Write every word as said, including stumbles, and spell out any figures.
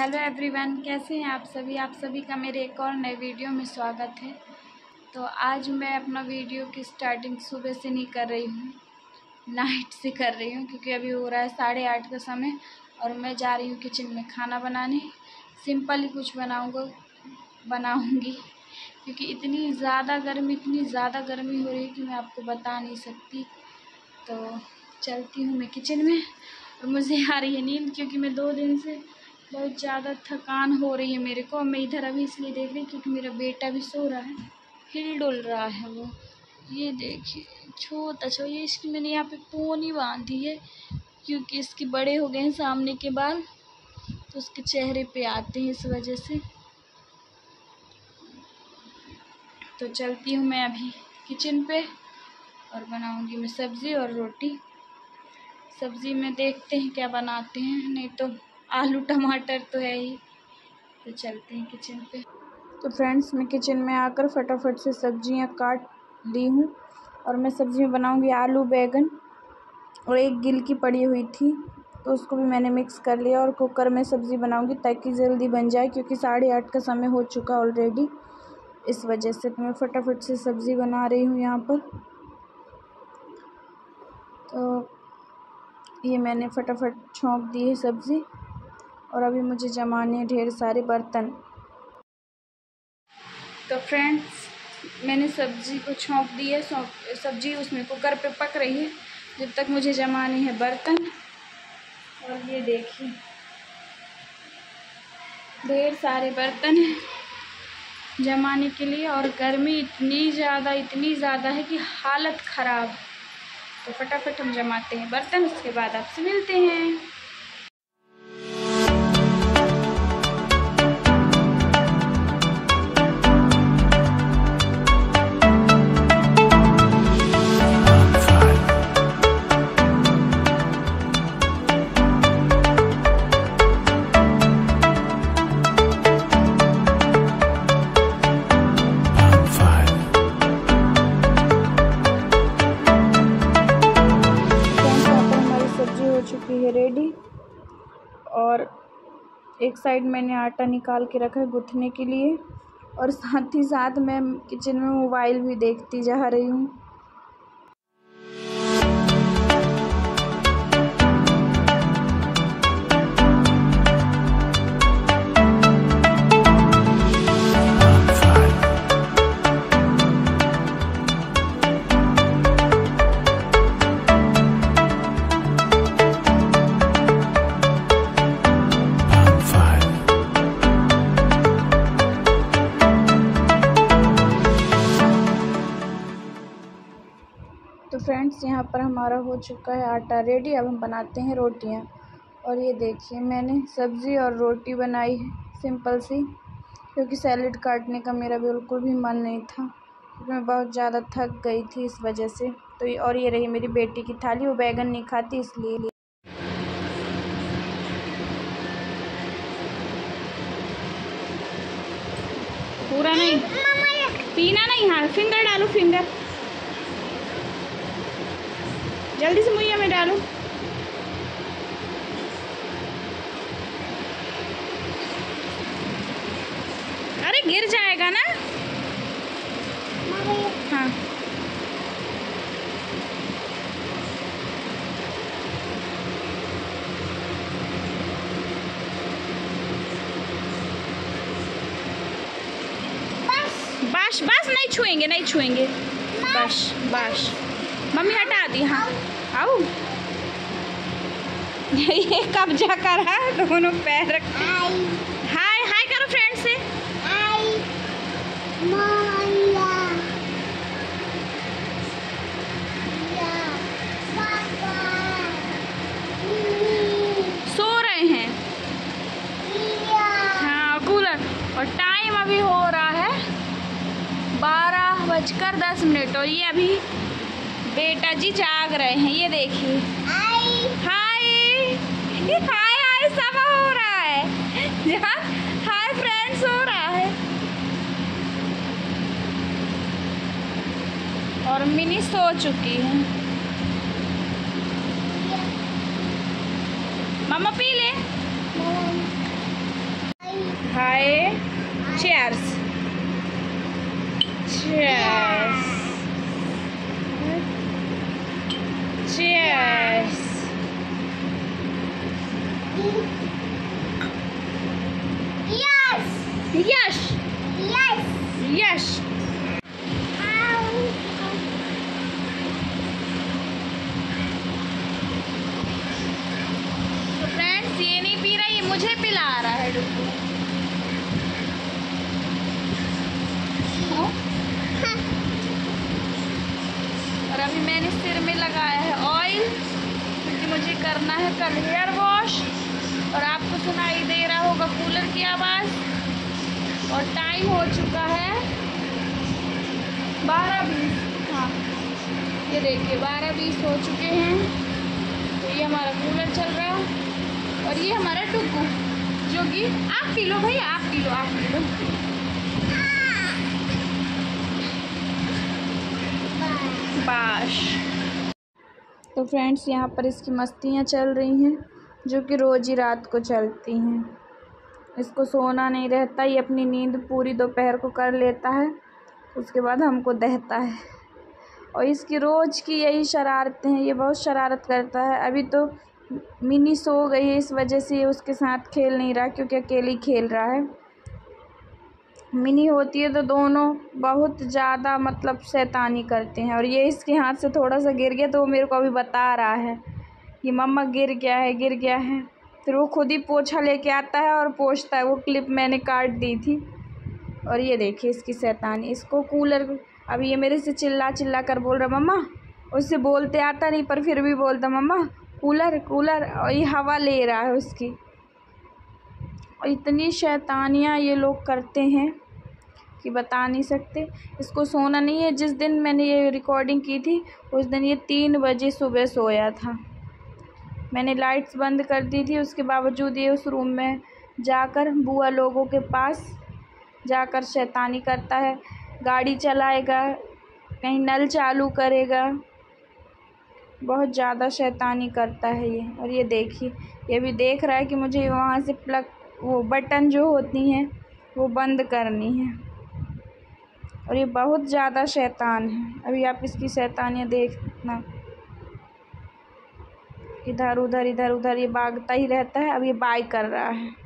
Hello everyone, कैसे हैं आप सभी। आप सभी का मेरे एक और नए वीडियो में स्वागत है। तो आज मैं अपना वीडियो की स्टार्टिंग सुबह से नहीं कर रही हूँ, नाइट से कर रही हूँ, क्योंकि अभी हो रहा है साढ़े आठ का समय और मैं जा रही हूँ किचन में खाना बनाने। सिंपल ही कुछ बनाऊँगा बनाऊँगी क्योंकि इतनी ज़्यादा गर्मी इतनी ज़्यादा गर्मी हो रही है कि मैं आपको बता नहीं सकती। तो चलती हूँ मैं किचन में और मुझे आ रही है नींद, क्योंकि मैं दो दिन से बहुत ज़्यादा थकान हो रही है मेरे को। मैं इधर अभी इसलिए देख रही क्योंकि मेरा बेटा भी सो रहा है, हिल डुल रहा है वो। ये देखिए छोटा छोटा, ये इसकी मैंने यहाँ पे पोनी बांधी है क्योंकि इसके बड़े हो गए हैं सामने के बाल, तो उसके चेहरे पे आते हैं इस वजह से। तो चलती हूँ मैं अभी किचन पे और बनाऊँगी मैं सब्ज़ी और रोटी। सब्ज़ी में देखते हैं क्या बनाते हैं, नहीं तो आलू टमाटर तो है ही। तो चलते हैं किचन पे। तो फ्रेंड्स, मैं किचन में आकर फटाफट से सब्जियां काट ली हूँ और मैं सब्ज़ी में बनाऊंगी आलू बैगन, और एक गिल की पड़ी हुई थी तो उसको भी मैंने मिक्स कर लिया और कुकर में सब्ज़ी बनाऊंगी ताकि जल्दी बन जाए, क्योंकि साढ़े आठ का समय हो चुका ऑलरेडी। इस वजह से तो मैं फटाफट से सब्ज़ी बना रही हूँ यहाँ पर। तो ये मैंने फटाफट छोंक दी है सब्ज़ी और अभी मुझे जमाने ढेर सारे बर्तन। तो फ्रेंड्स, मैंने सब्ज़ी को छोंक दी है, सब्ज़ी उसमें कुकर पे पक रही है, जब तक मुझे जमाने हैं बर्तन। और ये देखिए ढेर सारे बर्तन हैं जमाने के लिए, और गर्मी इतनी ज़्यादा इतनी ज़्यादा है कि हालत ख़राब। तो फटाफट हम जमाते हैं बर्तन, उसके बाद आपसे मिलते हैं। चुकी है रेडी, और एक साइड मैंने आटा निकाल के रखा है गूँथने के लिए, और साथ ही साथ मैं किचन में मोबाइल भी देखती जा रही हूँ। तो फ्रेंड्स, यहाँ पर हमारा हो चुका है आटा रेडी। अब हम बनाते हैं रोटियाँ। और ये देखिए मैंने सब्ज़ी और रोटी बनाई है सिंपल सी, क्योंकि सैलेड काटने का मेरा बिल्कुल भी मन नहीं था, क्योंकि मैं बहुत ज़्यादा थक गई थी इस वजह से। तो ये और ये रही मेरी बेटी की थाली, वो बैगन नहीं खाती इसलिए। पूरा नहीं पीना नहीं, हाँ फिंगर डालो, फिंगर जल्दी से मुहैया में डालो। अरे गिर जाएगा ना। हाँ बस बस नहीं छुएंगे नहीं छुएंगे बस बस। मम्मी हटा दी। हाँ आओ। ये कब्जा करा दोनों पैर रख। हाय हाय करो फ्रेंड से। सो रहे हैं। हाँ कूलर। और टाइम अभी हो रहा है बारह बजकर दस मिनट और ये अभी बेटा जी जाग रहे हैं। ये देखिए हाय हाय हाय सब हो रहा है। हाय फ्रेंड्स हो रहा है। और मिनी सो चुकी है। मम्मा पी ले। Hi cheers cheers cheers. Yash Yash Yash. तो फ्रेंड्स ये नहीं पी रहा, ये मुझे पिला रहा है डुग्गू। और अभी मैंने सिर में लगाया है ऑयल, क्योंकि मुझे करना है कल हेयर वॉश। और आपको सुनाई दे रहा होगा कूलर की आवाज़। और टाइम हो चुका है बारह बीस। हाँ ये देखिए बारह बीस हो चुके हैं। तो ये हमारा कूलर चल रहा है और ये हमारा डुग्गू जो कि आप पी लो भैया, आप पी लो, आप पी लो। बाश। तो फ्रेंड्स यहाँ पर इसकी मस्तियाँ चल रही हैं जो कि रोज़ ही रात को चलती हैं। इसको सोना नहीं रहता, ये अपनी नींद पूरी दोपहर को कर लेता है, उसके बाद हमको दहता है। और इसकी रोज़ की यही शरारतें हैं, ये बहुत शरारत करता है। अभी तो मिनी सो गई है, इस वजह से ये उसके साथ खेल नहीं रहा, क्योंकि अकेले खेल रहा है। मिनी होती है तो दोनों बहुत ज़्यादा मतलब शैतानी करते हैं। और ये इसके हाथ से थोड़ा सा गिर गया तो वो मेरे को अभी बता रहा है कि मम्मा गिर गया है, गिर गया है। फिर वो खुद ही पोछा लेके आता है और पोंछता है। वो क्लिप मैंने काट दी थी। और ये देखिए इसकी शैतानी। इसको कूलर, अभी ये मेरे से चिल्ला चिल्ला कर बोल रहा मम्मा, उससे बोलते आता नहीं पर फिर भी बोलता मम्मा कूलर कूलर। और ये हवा ले रहा है उसकी। और इतनी शैतानियाँ ये लोग करते हैं कि बता नहीं सकते। इसको सोना नहीं है। जिस दिन मैंने ये रिकॉर्डिंग की थी उस दिन ये तीन बजे सुबह सोया था। मैंने लाइट्स बंद कर दी थी, उसके बावजूद ये उस रूम में जाकर बुआ लोगों के पास जाकर शैतानी करता है। गाड़ी चलाएगा, कहीं नल चालू करेगा, बहुत ज़्यादा शैतानी करता है ये। और ये देखिए ये भी देख रहा है कि मुझे वहाँ से प्लग, वो बटन जो होती हैं वो बंद करनी है। और ये बहुत ज़्यादा शैतान है। अभी आप इसकी शैतानियाँ देखना, इधर उधर इधर उधर ये भागता ही रहता है। अब ये बाय कर रहा है।